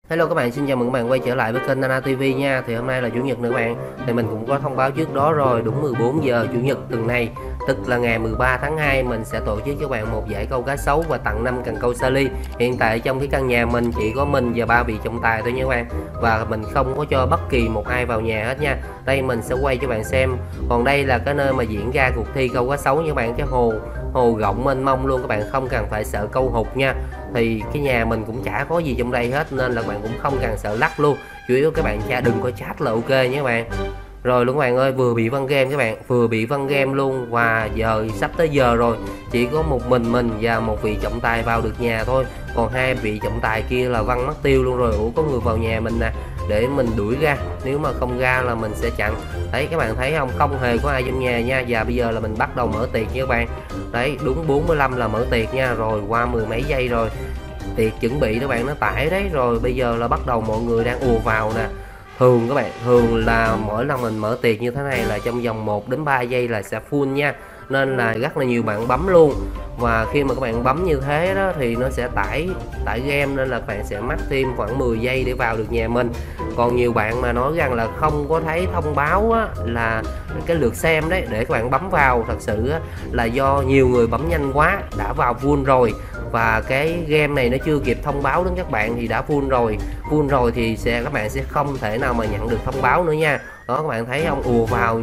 Hello các bạn, xin chào mừng các bạn quay trở lại với kênh Nana TV nha. Thì hôm nay là chủ nhật nữa các bạn. Thì mình cũng có thông báo trước đó rồi, đúng 14 giờ chủ nhật tuần này, tức là ngày 13 tháng 2 mình sẽ tổ chức cho các bạn một giải câu cá sấu và tặng 5 cần câu Sally. Hiện tại trong cái căn nhà mình chỉ có mình và ba vị trọng tài thôi nha các bạn. Và mình không có cho bất kỳ một ai vào nhà hết nha. Đây mình sẽ quay cho bạn xem. Còn đây là cái nơi mà diễn ra cuộc thi câu cá sấu nha các bạn, cái hồ rộng mênh mông luôn, các bạn không cần phải sợ câu hụt nha. Thì cái nhà mình cũng chả có gì trong đây hết nên là các bạn cũng không cần sợ lắc luôn, chủ yếu các bạn đừng có chat là ok nhé các bạn. Rồi luôn các bạn ơi, vừa bị văng game các bạn, vừa bị văng game luôn, và giờ sắp tới giờ rồi, chỉ có một mình và một vị trọng tài vào được nhà thôi, còn hai vị trọng tài kia là văng mất tiêu luôn rồi. Ủa, có người vào nhà mình nè, để mình đuổi ra, nếu mà không ra là mình sẽ chặn. Đấy các bạn thấy không, không hề có ai trong nhà nha. Và bây giờ là mình bắt đầu mở tiệc nha các bạn. Đấy, đúng 45 là mở tiệc nha, rồi qua mười mấy giây rồi tiệc chuẩn bị các bạn nó tải đấy, rồi bây giờ là bắt đầu mọi người đang ùa vào nè. Thường các bạn, thường là mỗi lần mình mở tiệc như thế này là trong vòng 1 đến 3 giây là sẽ full nha, nên là rất là nhiều bạn bấm luôn. Và khi mà các bạn bấm như thế đó thì nó sẽ tải game, nên là các bạn sẽ mất thêm khoảng 10 giây để vào được nhà mình. Còn nhiều bạn mà nói rằng là không có thấy thông báo á, là cái lượt xem đấy để các bạn bấm vào, thật sự á, là do nhiều người bấm nhanh quá đã vào full rồi, và cái game này nó chưa kịp thông báo đến các bạn thì đã full rồi thì các bạn sẽ không thể nào mà nhận được thông báo nữa nha. Đó các bạn thấy không, ùa vào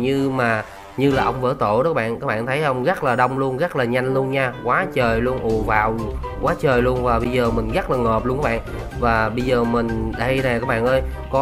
như là ông vỡ tổ đó các bạn thấy không, rất là đông luôn, rất là nhanh luôn nha, quá trời luôn, ùa vào quá trời luôn. Và bây giờ mình rất là ngợp luôn các bạn. Và bây giờ mình đây nè các bạn ơi,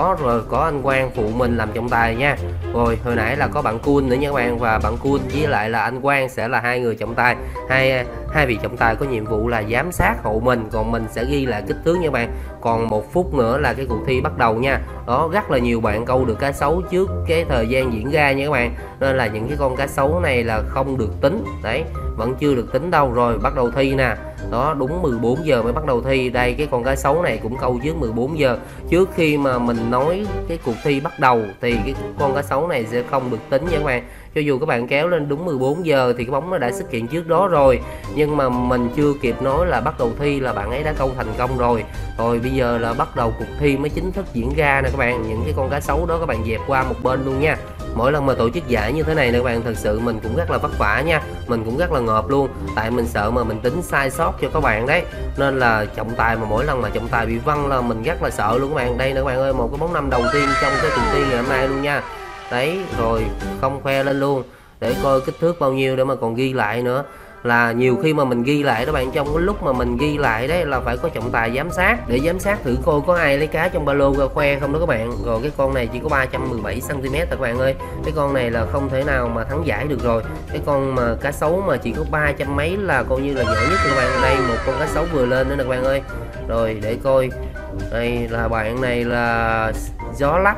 có anh Quang phụ mình làm trọng tài nha. Rồi hồi nãy là có bạn Kun nữa nha các bạn, và bạn Kun với lại là anh Quang sẽ là hai người trọng tài. Hai vị trọng tài có nhiệm vụ là giám sát hộ mình, còn mình sẽ ghi lại kích thước nha các bạn. Còn 1 phút nữa là cái cuộc thi bắt đầu nha. Đó, rất là nhiều bạn câu được cá sấu trước cái thời gian diễn ra nha các bạn, nên là những cái con cá sấu này là không được tính. Đấy, vẫn chưa được tính đâu. Rồi bắt đầu thi nè. Đó, đúng 14 giờ mới bắt đầu thi. Đây, cái con cá sấu này cũng câu trước 14 giờ. Trước khi mà mình nói cái cuộc thi bắt đầu thì cái con cá sấu này sẽ không được tính nha các bạn. Cho dù các bạn kéo lên đúng 14 giờ thì cái bóng nó đã xuất hiện trước đó rồi, nhưng mà mình chưa kịp nói là bắt đầu thi là bạn ấy đã câu thành công rồi. Rồi bây giờ là bắt đầu cuộc thi mới chính thức diễn ra nè các bạn. Những cái con cá sấu đó các bạn dẹp qua một bên luôn nha. Mỗi lần mà tổ chức giải như thế này nè các bạn, thật sự mình cũng rất là vất vả nha, mình cũng rất là ngợp luôn, tại mình sợ mà mình tính sai sót cho các bạn đấy, nên là trọng tài mà mỗi lần mà trọng tài bị văng là mình rất là sợ luôn các bạn. Đây nè các bạn ơi, một cái bóng 5 đầu tiên trong cái cuộc thi ngày hôm nay luôn nha. Đấy, rồi không khoe lên luôn để coi kích thước bao nhiêu để mà còn ghi lại nữa. Là nhiều khi mà mình ghi lại đó bạn, trong cái lúc mà mình ghi lại đấy là phải có trọng tài giám sát để giám sát thử coi có ai lấy cá trong ba lô ra khoe không đó các bạn. Rồi cái con này chỉ có 317 cm các bạn ơi, cái con này là không thể nào mà thắng giải được rồi. Cái con mà cá sấu mà chỉ có 300 mấy là coi như là nhỏ nhất các bạn. Đây, một con cá sấu vừa lên nữa nè các bạn ơi. Rồi để coi, đây là bạn này là gió lắc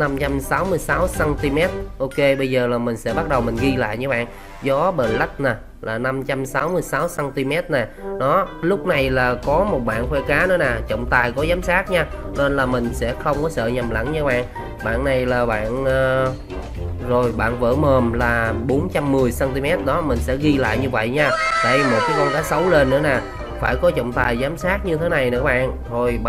566 cm. Ok, bây giờ là mình sẽ bắt đầu mình ghi lại nha bạn. Gió Black nè là 566 cm nè. Đó, lúc này là có một bạn khoe cá nữa nè, trọng tài có giám sát nha, nên là mình sẽ không có sợ nhầm lẫn nha bạn. Bạn này là bạn rồi bạn vỡ mồm là 410 cm. Đó, mình sẽ ghi lại như vậy nha. Đây, một cái con cá sấu lên nữa nè, phải có trọng tài giám sát như thế này nè các bạn. Rồi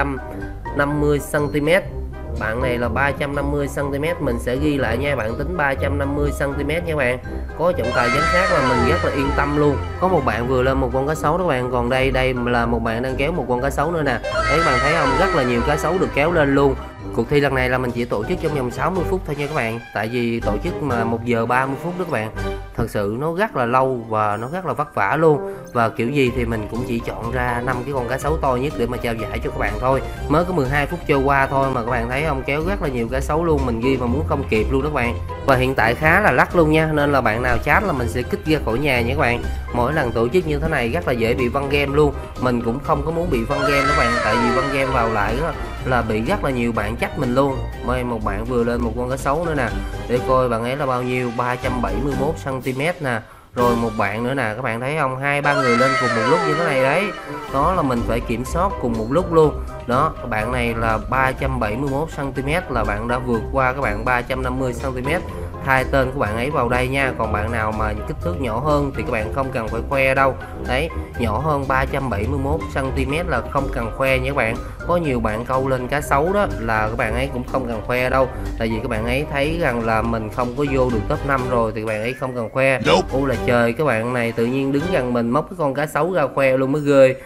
350 cm, bạn này là 350 cm, mình sẽ ghi lại nha, bạn tính 350 cm nha các bạn. Có trọng tài giám sát là mình rất là yên tâm luôn. Có một bạn vừa lên một con cá sấu đó các bạn, còn đây là một bạn đang kéo một con cá sấu nữa nè. Đấy, bạn thấy không, rất là nhiều cá sấu được kéo lên luôn. Cuộc thi lần này là mình chỉ tổ chức trong vòng 60 phút thôi nha các bạn, tại vì tổ chức mà 1 giờ 30 phút đó các bạn, thật sự nó rất là lâu và nó rất là vất vả luôn. Và kiểu gì thì mình cũng chỉ chọn ra 5 cái con cá sấu to nhất để mà trao giải cho các bạn thôi. Mới có 12 phút trôi qua thôi mà các bạn thấy không, kéo rất là nhiều cá sấu luôn, mình ghi mà muốn không kịp luôn đó các bạn. Và hiện tại khá là lắc luôn nha, nên là bạn nào chat là mình sẽ kích ra khỏi nhà nha các bạn. Mỗi lần tổ chức như thế này rất là dễ bị văng game luôn, mình cũng không có muốn bị văng game đó các bạn, tại vì văng game vào lại đó là bị rất là nhiều bạn trách mình luôn. Mời một bạn vừa lên một con cá sấu nữa nè, để coi bạn ấy là bao nhiêu, 371 cm nè. Rồi một bạn nữa nè, các bạn thấy không, 2-3 người lên cùng một lúc như thế này đấy. Đó là mình phải kiểm soát cùng một lúc luôn. Đó, bạn này là 371 cm, là bạn đã vượt qua các bạn 350 cm. thay tên của bạn ấy vào đây nha. Còn bạn nào mà kích thước nhỏ hơn thì các bạn không cần phải khoe đâu. Đấy, nhỏ hơn 371 cm là không cần khoe nha các bạn. Có nhiều bạn câu lên cá sấu đó là các bạn ấy cũng không cần khoe đâu, tại vì các bạn ấy thấy rằng là mình không có vô được top 5 rồi thì các bạn ấy không cần khoe. Ô là trời, các bạn này tự nhiên đứng gần mình móc cái con cá sấu ra khoe luôn mới ghê.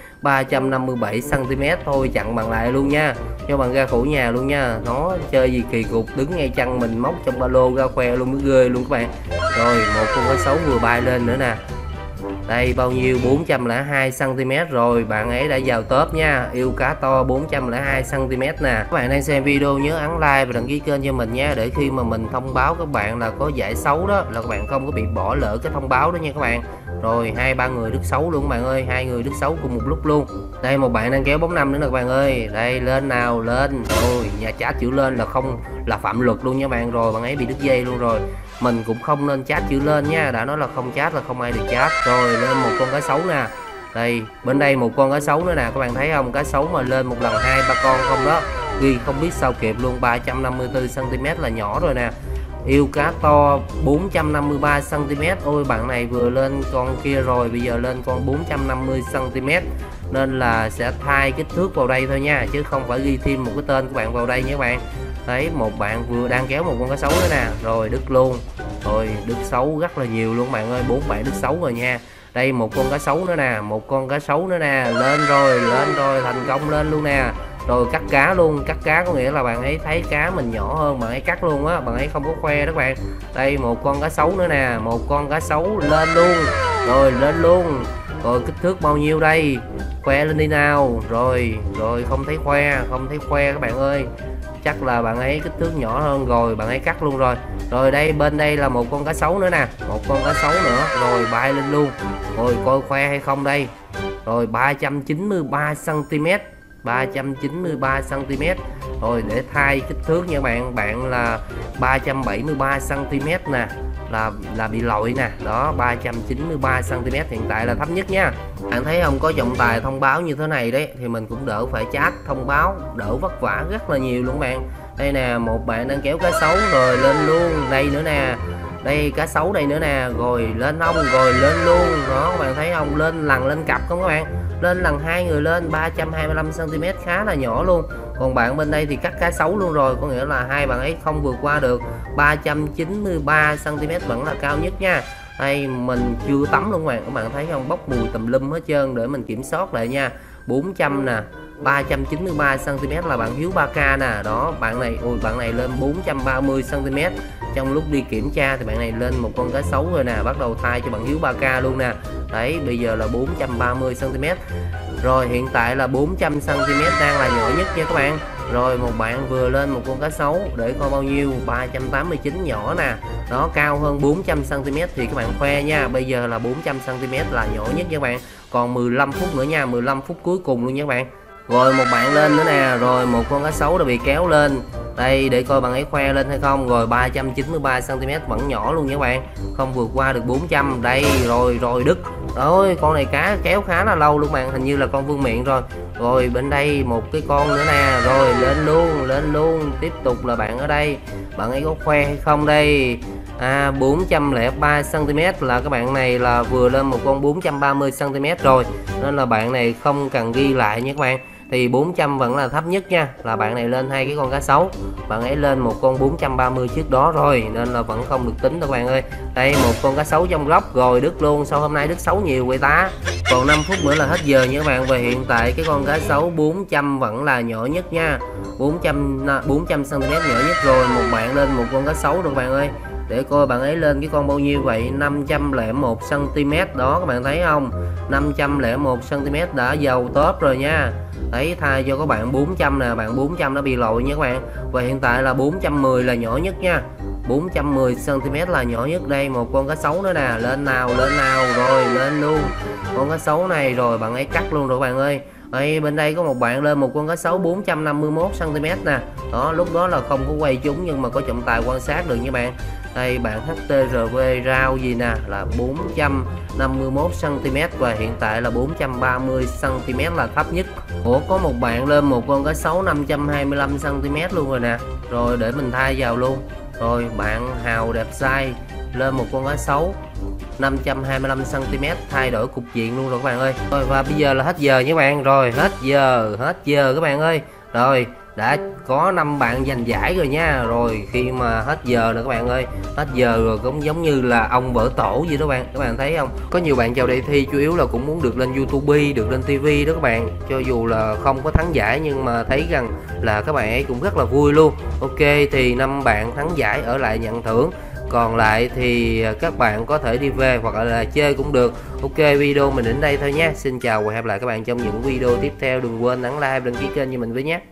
357 cm thôi, chặn bạn lại luôn nha, cho bạn ra khỏi nhà luôn nha. Nó chơi gì kỳ cục, đứng ngay chân mình móc trong ba lô ra khoe luôn mới ghê luôn các bạn. Rồi một con cá sấu vừa bay lên nữa nè. Đây bao nhiêu, 402 cm rồi, bạn ấy đã vào top nha. Yêu cá to 402 cm nè. Các bạn đang xem video nhớ ấn like và đăng ký kênh cho mình nha, để khi mà mình thông báo các bạn là có giải sấu đó là các bạn không có bị bỏ lỡ cái thông báo đó nha các bạn. Rồi 2-3 người đứt sấu luôn các bạn ơi, 2 người đứt sấu cùng một lúc luôn. Đây một bạn đang kéo bóng 5 nữa nè các bạn ơi. Đây lên nào, lên. Ôi nhà chat chữ lên là không là phạm luật luôn nha bạn. Rồi bạn ấy bị đứt dây luôn rồi. Mình cũng không nên chat chữ lên nha, đã nói là không chat là không ai được chat. Rồi lên một con cá sấu nè. Đây bên đây một con cá sấu nữa nè, các bạn thấy không, cá sấu mà lên một lần 2-3 con không đó, ghi không biết sao kịp luôn. 354 cm là nhỏ rồi nè. Yêu cá to 453 cm. Ôi bạn này vừa lên con kia rồi, bây giờ lên con 450 cm, nên là sẽ thay kích thước vào đây thôi nha, chứ không phải ghi thêm một cái tên của bạn vào đây nha các bạn. Đấy, một bạn vừa đang kéo một con cá sấu nữa nè, rồi đứt luôn. Rồi đứt sấu rất là nhiều luôn bạn ơi, 4 bạn đứt sấu rồi nha. Đây một con cá sấu nữa nè, một con cá sấu nữa nè, lên rồi thành công lên luôn nè. Rồi cắt cá luôn, cắt cá có nghĩa là bạn ấy thấy cá mình nhỏ hơn, bạn ấy cắt luôn á, bạn ấy không có khoe đó các bạn. Đây một con cá sấu nữa nè, một con cá sấu lên luôn. Rồi lên luôn. Rồi kích thước bao nhiêu đây, khoe lên đi nào. Rồi không thấy khoe các bạn ơi, chắc là bạn ấy kích thước nhỏ hơn rồi, bạn ấy cắt luôn rồi. Rồi đây bên đây là một con cá sấu nữa nè, một con cá sấu nữa, rồi bay lên luôn. Rồi coi khoe hay không đây. Rồi 393 cm, 393 cm. Rồi để thay kích thước nha bạn, bạn là 373 cm nè, là bị lỗi nè. Đó 393 cm hiện tại là thấp nhất nha. Bạn thấy không, có trọng tài thông báo như thế này đấy thì mình cũng đỡ phải chat thông báo, đỡ vất vả rất là nhiều luôn bạn. Đây nè, một bạn đang kéo cá sấu rồi lên luôn. Đây nữa nè, đây cá sấu đây nữa nè, rồi lên không, rồi lên luôn. Đó các bạn thấy không, lên lần lên cặp không các bạn, lên lần 2 người lên 325 cm, khá là nhỏ luôn. Còn bạn bên đây thì cắt cá sấu luôn rồi, có nghĩa là hai bạn ấy không vượt qua được 393 cm vẫn là cao nhất nha. Đây mình chưa tắm luôn các bạn thấy không, bốc mùi tùm lum hết trơn, để mình kiểm soát lại nha. 400 nè, 393 cm là bạn Hiếu 3K nè. Đó bạn này, ui bạn này lên 430 cm. Trong lúc đi kiểm tra thì bạn này lên một con cá sấu rồi nè, bắt đầu thay cho bạn Hiếu 3K luôn nè. Đấy bây giờ là 430 cm. Rồi hiện tại là 400 cm đang là nhỏ nhất nha các bạn. Rồi một bạn vừa lên một con cá sấu để coi bao nhiêu, 389 nhỏ nè. Đó cao hơn 400 cm thì các bạn khoe nha. Bây giờ là 400 cm là nhỏ nhất nha các bạn. Còn 15 phút nữa nha, 15 phút cuối cùng luôn nha các bạn. Rồi một bạn lên nữa nè, rồi một con cá sấu đã bị kéo lên. Đây để coi bạn ấy khoe lên hay không. Rồi 393 cm vẫn nhỏ luôn nha các bạn, không vượt qua được 400. Đây rồi đứt. Rồi con này cá kéo khá là lâu luôn bạn, hình như là con vương miện rồi. Rồi bên đây một cái con nữa nè, rồi lên luôn. Tiếp tục là bạn ở đây, bạn ấy có khoe hay không đây. 403 cm là các bạn này là vừa lên một con 430 cm rồi, nên là bạn này không cần ghi lại nha các bạn. Thì 400 vẫn là thấp nhất nha, là bạn này lên hai cái con cá sấu, bạn ấy lên một con 430 trước đó rồi, nên là vẫn không được tính đâu các bạn ơi. Đây một con cá sấu trong góc rồi đứt luôn. Sao hôm nay đứt sấu nhiều vậy ta. Còn 5 phút nữa là hết giờ nha các bạn. Và hiện tại cái con cá sấu 400 vẫn là nhỏ nhất nha, 400 cm nhỏ nhất rồi. Một bạn lên một con cá sấu rồi các bạn ơi, để coi bạn ấy lên cái con bao nhiêu vậy. 501 cm đó, các bạn thấy không, 501 cm đã vào top rồi nha. Đấy thay cho các bạn 400 nè, bạn 400 đã bị lội nha các bạn. Và hiện tại là 410 là nhỏ nhất nha, 410 cm là nhỏ nhất. Đây một con cá sấu nữa nè, lên nào, rồi lên luôn con cá sấu này. Rồi bạn ấy cắt luôn rồi các bạn ơi. Đây bên đây có một bạn lên một con cá sấu 451 cm nè. Đó lúc đó là không có quay chúng nhưng mà có trọng tài quan sát được nha bạn. Đây bạn HTRV rau gì nè là 451 cm và hiện tại là 430 cm là thấp nhất. Ủa có một bạn lên một con cá sấu 525 cm luôn rồi nè. Rồi để mình thay vào luôn. Rồi bạn Hào đẹp size lên một con cá sấu 525cm, thay đổi cục diện luôn rồi các bạn ơi. Rồi và bây giờ là hết giờ nha các bạn. Rồi hết giờ các bạn ơi. Rồi đã có 5 bạn giành giải rồi nha. Rồi khi mà hết giờ nè các bạn ơi, hết giờ rồi cũng giống như là ông vỡ tổ vậy đó các bạn thấy không? Có nhiều bạn chào đề thi chủ yếu là cũng muốn được lên YouTube, được lên TV đó các bạn. Cho dù là không có thắng giải nhưng mà thấy rằng là các bạn ấy cũng rất là vui luôn. Ok, thì 5 bạn thắng giải ở lại nhận thưởng, còn lại thì các bạn có thể đi về hoặc là chơi cũng được. Ok, video mình đến đây thôi nhé. Xin chào và hẹn gặp lại các bạn trong những video tiếp theo. Đừng quên ấn like, đăng ký kênh cho mình với nhé.